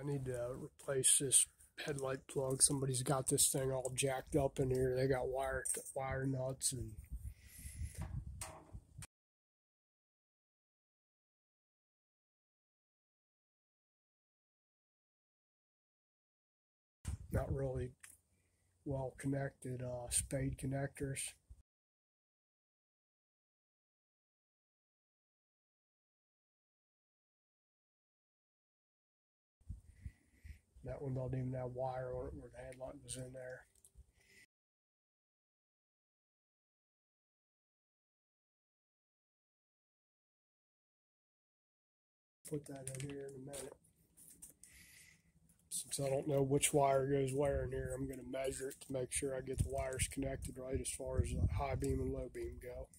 need to replace this headlight plug. Somebody's got this thing all jacked up in here. They got wire nuts and not really well connected spade connectors. That one don't even have wire on it where the headlight was in there. Put that in here in a minute. Since I don't know which wire goes where in here, I'm going to measure it to make sure I get the wires connected right as far as high beam and low beam go.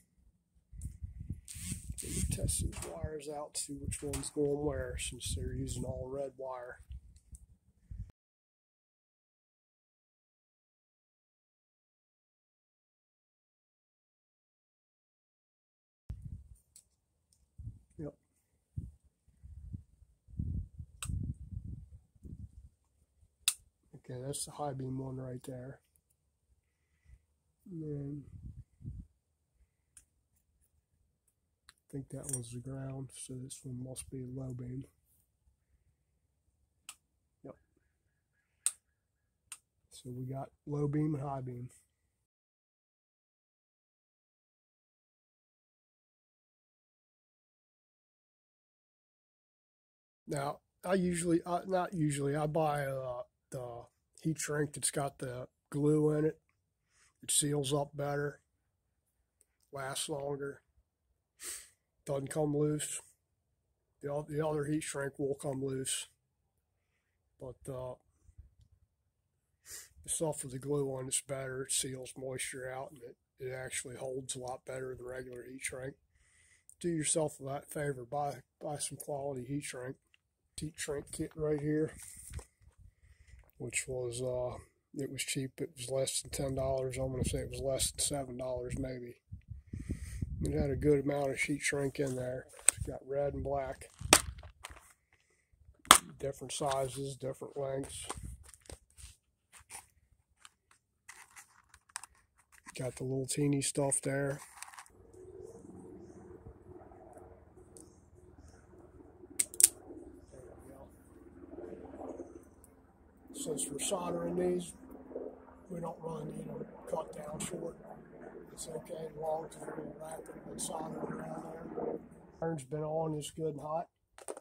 So we test these wires out to see which one's going where, since they're using all red wire. Yep. Okay, that's the high beam one right there. And then I think that one's the ground, so this one must be low beam. Yep. So we got low beam and high beam. Now, I buy the heat shrink that's got the glue in it. It seals up better, lasts longer, doesn't come loose. The other heat shrink will come loose, but the stuff with the glue on it's better. It seals moisture out, and it actually holds a lot better than regular heat shrink. Do yourself a favor, buy some quality heat shrink kit right here, which was it was cheap. It was less than $10. I'm going to say it was less than $7 maybe. It had a good amount of heat shrink in there. It's got red and black, different sizes, different lengths. Got the little teeny stuff there. Since we're soldering these, we don't really need them cut down short. It's okay as long as we're going to wrap it and solder around there. Iron's been on, it's good and hot.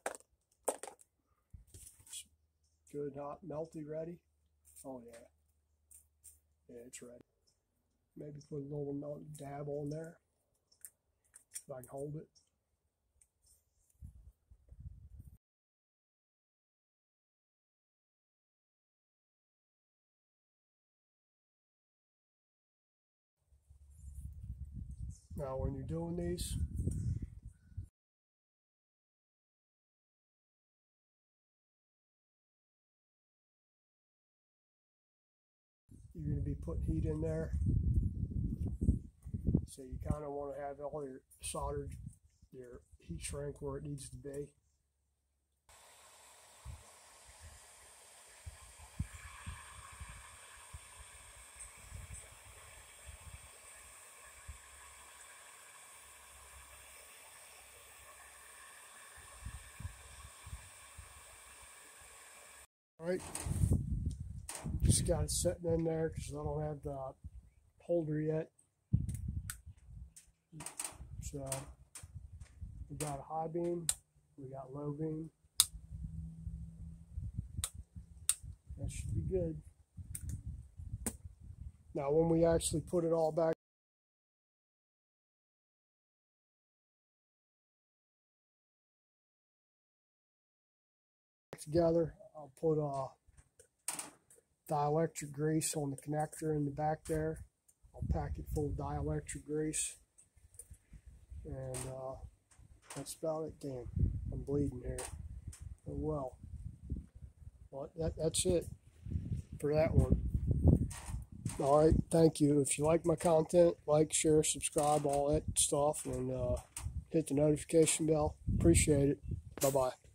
It's good, hot, melty, ready. Oh yeah. Yeah, it's ready. Maybe put a little dab on there, if I can hold it. Now, when you're doing these, you're going to be putting heat in there. So you kind of want to have all your soldered, your heat shrink where it needs to be. Alright, just got it sitting in there because I don't have the holder yet. So we got a high beam, we got low beam. That should be good. Now when we actually put it all back together, I'll put dielectric grease on the connector in the back there. I'll pack it full of dielectric grease. And that's about it. Damn, I'm bleeding here. Oh well. Well, that's it for that one. Alright, thank you. If you like my content, like, share, subscribe, all that stuff, and hit the notification bell. Appreciate it. Bye-bye.